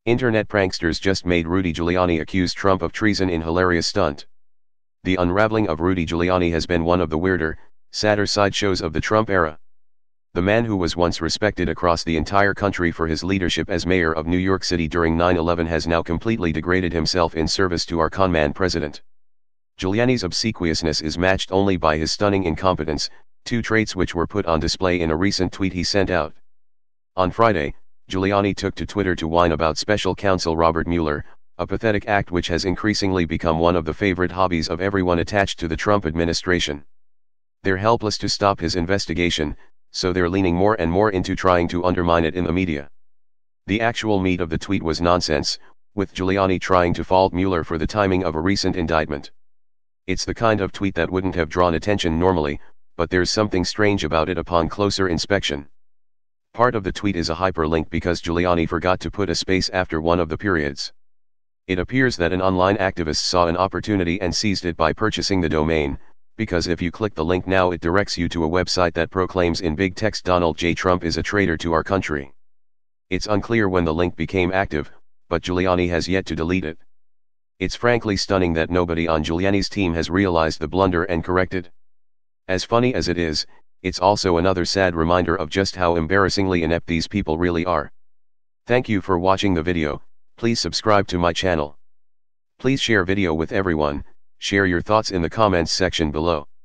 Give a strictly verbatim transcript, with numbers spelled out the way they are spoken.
Internet pranksters just made Rudy Giuliani accuse Trump of treason in hilarious stunt. The unraveling of Rudy Giuliani has been one of the weirder, sadder sideshows of the Trump era. The man who was once respected across the entire country for his leadership as mayor of New York City during nine eleven has now completely degraded himself in service to our conman president. Giuliani's obsequiousness is matched only by his stunning incompetence, two traits which were put on display in a recent tweet he sent out. On Friday, Giuliani took to Twitter to whine about special counsel Robert Mueller, a pathetic act which has increasingly become one of the favorite hobbies of everyone attached to the Trump administration. They're helpless to stop his investigation, so they're leaning more and more into trying to undermine it in the media. The actual meat of the tweet was nonsense, with Giuliani trying to fault Mueller for the timing of a recent indictment. It's the kind of tweet that wouldn't have drawn attention normally, but there's something strange about it upon closer inspection. Part of the tweet is a hyperlink because Giuliani forgot to put a space after one of the periods. It appears that an online activist saw an opportunity and seized it by purchasing the domain, because if you click the link now it directs you to a website that proclaims in big text Donald J. Trump is a traitor to our country. It's unclear when the link became active, but Giuliani has yet to delete it. It's frankly stunning that nobody on Giuliani's team has realized the blunder and corrected. As funny as it is, it's also another sad reminder of just how embarrassingly inept these people really are. Thank you for watching the video. Please subscribe to my channel. Please share video with everyone. Share your thoughts in the comments section below.